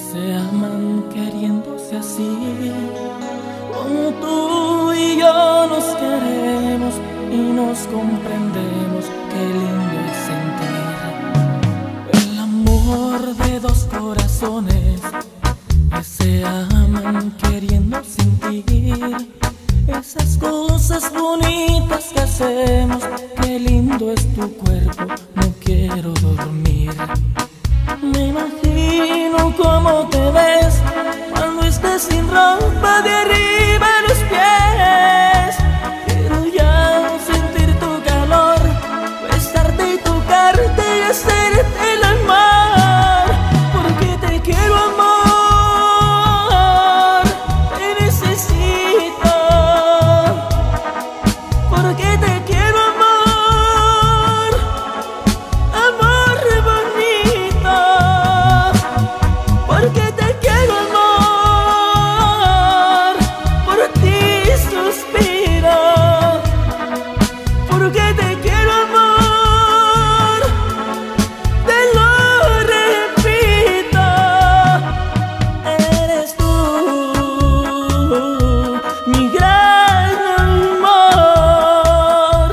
se aman queriéndose así, como tú y yo nos queremos y nos comprendemos. Qué lindo es sentir el amor de dos corazones que se aman queriendo sentir esas cosas bonitas que hacemos. Qué lindo es tu cuerpo, no quiero dormir. Me imagino cómo te ves cuando estés sin ropa de arriba a los pies. Quiero ya sentir tu calor, besarte y tocarte y hacerte el amor, porque te quiero, amor, te necesito, porque te quiero, amor, amor bonito, porque te quiero, amor, por ti suspiro, porque te quiero, amor, te lo repito. Eres tú, mi gran amor.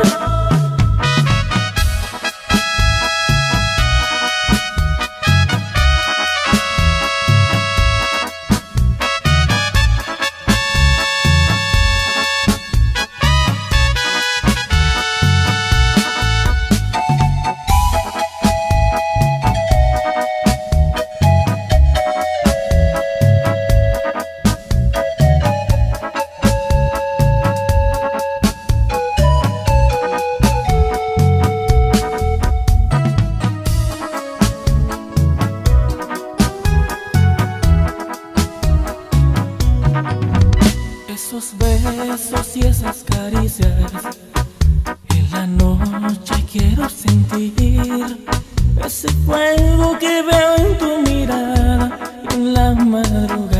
Esos besos y esas caricias en la noche quiero sentir, ese fuego que veo en tu mirada y en la madrugada.